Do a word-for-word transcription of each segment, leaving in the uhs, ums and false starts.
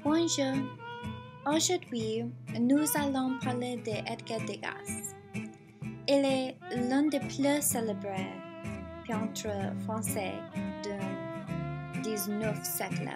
Bonjour, aujourd'hui nous allons parler de Edgar Degas. Il est l'un des plus célèbres peintres français du dix-neuvième siècle.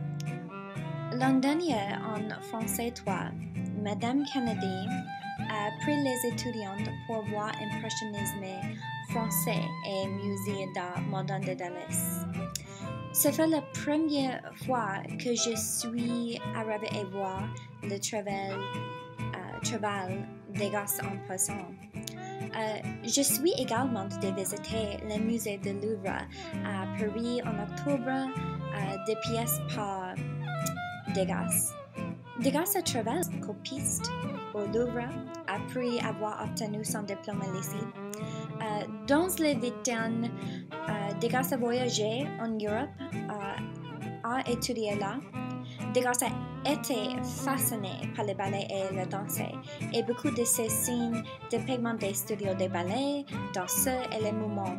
L'an dernier, en français trois, Madame Kennedy a pris les étudiants pour voir impressionnisme français et musée d'art moderne de Dallas. Ce fut la première fois que je suis arrivée à voir le travail, euh, travail Degas en personne. Euh, je suis également de visiter le musée de Louvre à Paris en octobre, euh, des pièces par Degas. Degas a travaillé copiste au Louvre après avoir obtenu son diplôme à lycée. Euh, dans les huit ans, euh, Degas a voyagé en Europe, euh, a étudié là. Degas a été fasciné par le ballet et la danse, et beaucoup de ses signes de pigments des studios de ballet, danseurs et les mouvements.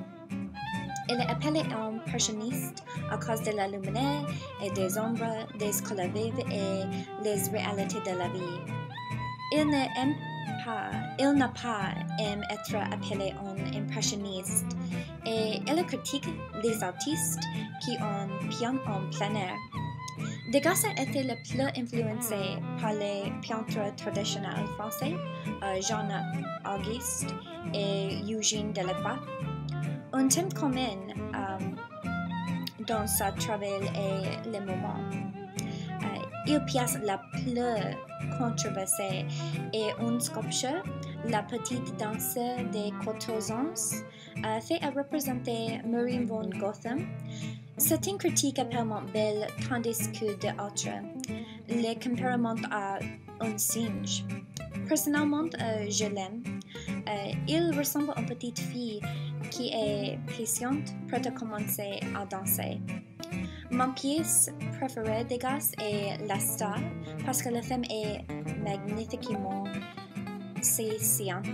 Il est appelé un impressionniste à cause de la lumière et des ombres, des couleurs vives et les réalités de la vie. Il n'aime pas, il n'a pas aimé être appelé un impressionniste et il critique les artistes qui ont peint en plein air. Degas a été le plus influencé par les peintres traditionnels français, euh, Jean-Auguste et Eugène Delacroix. Un thème commun euh, dans sa travail est le moment. Euh, il pièce la plus controversée est une sculpture, la petite danse des quatorze ans, euh, fait à représenter Marie von Gotham. C'est une critique apparemment belle, tandis que d'autres les comparent à un singe. Personnellement, euh, je l'aime. Euh, il ressemble à une petite fille qui est patiente, prête à commencer à danser. Mon pièce préférée de Degas est La Star, parce que la femme est magnifiquement séduisante.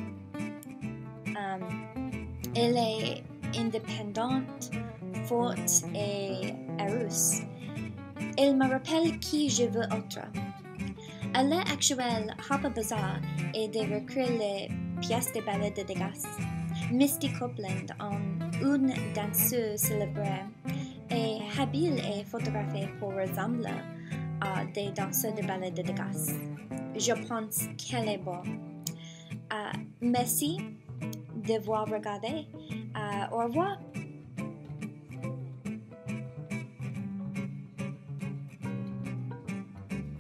Um, elle est indépendante, forte et heureuse. Elle me rappelle qui je veux être. À l'heure actuelle, Harper Bazaar est de recréer les pièces de ballet de Degas. Misty Copeland, une danseuse célèbre, est habile et photographiée pour ressembler à des danseurs de ballet de Degas. Je pense qu'elle est bonne. Uh, merci de voir regardé. Uh, au revoir.